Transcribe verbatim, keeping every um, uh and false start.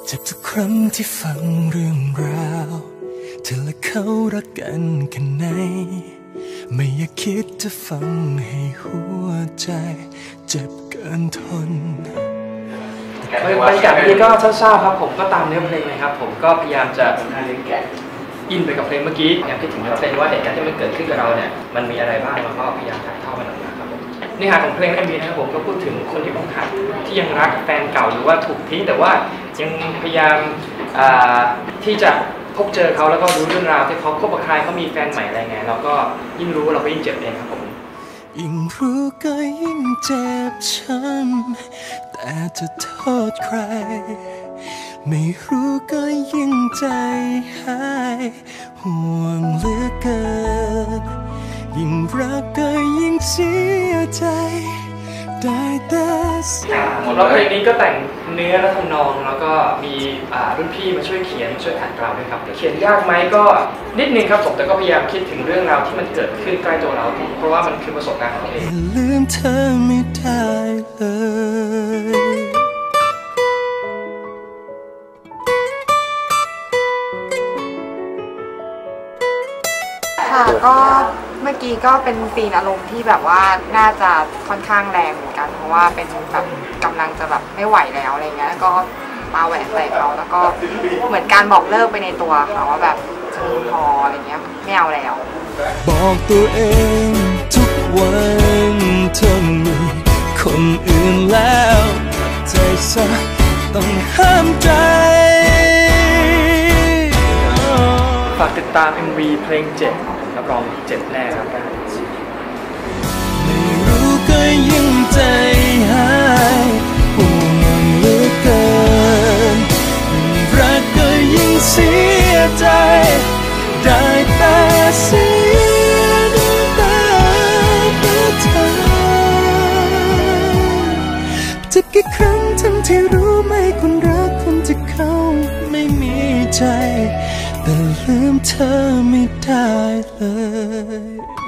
เจ็บทุกครั้งที่ฟังเรื่องราวเธอและเขารักกันแค่ไหนไม่อยากคิดจะฟังให้หัวใจเจ็บเกินทนบรรยากาศนี้ก็เศร้าๆครับผมก็ตามเนื้อเพลงเลยครับผมก็พยายามจะอินไปกับเพลงเมื่อกี้พยายามคิดถึงเนื้อเพลงว่าเหตุการณ์ที่มันเกิดขึ้นกับเราเนี่ยมันมีอะไรบ้างแล้วก็พยายามถ่ายทอดมันออกมาครับผมเนื้อหาของเพลง เอ็ม วี นะครับผมก็พูดถึงคนที่อกหักที่ยังรักแฟนเก่าหรือว่าถูกทิ้งแต่ว่ายังพยายามที่จะพบเจอเขาแล้วก็รู้เรื่องราวที่เขาคบกับใครเขามีแฟนใหม่อะไรไงเราก็ยิ่งรู้เราก็ยิ่งเจ็บเองครับผมยิ่งรู้ก็ยิ่งเจ็บช้ำแต่จะโทษใครไม่รู้ก็ยิ่งใจหายห่วงเหลือเกินยิ่งรักก็ยิ่งเสียใจได้แต่แล้วเพลงนี้ก็แต่งเนื้อและทำนองแล้วก็มีรุ่นพี่มาช่วยเขียนช่วยขัดเกลาด้วยครับเขียนยากไหมก็นิดนึงครับผมแต่ก็พยายามคิดถึงเรื่องราวที่มันเกิดขึ้นใกล้ตัวเราเพราะว่ามันคือประสบการณ์ของเราเองลืมเธอไม่ได้เลยค่ะก็เมื่อกี้ก็เป็นซีนอารมณ์ที่แบบว่าน่าจะค่อนข้างแรงเหมือนกันเพราะว่าเป็นแบบกำลังจะแบบไม่ไหวแล้วอะไรเงี้ยแล้วก็มาแหวนใส่เขาแล้วก็เหมือนการบอกเลิกไปในตัวค่ะว่าแบบพออะไรเงี้ยไม่เอาแล้วบอกตัวเองทุกวันเธอมีคนอื่นแล้วใจซะต้องห้ามใจฝากติดตาม เอ็ม วี เพลงเจ็บรับรองเจ็บแน่ครับไม่รู้ก็ยิ่งใจหายห่วงเหลือเกินรักก็ยิ่งเสียใจได้แต่เสียน้ำตาเพื่อเธอจะกี่ครั้งทั้งที่รู้ไหมคนรักคนที่เขาไม่มีใจแต่ลืมเธอไม่ได้เลย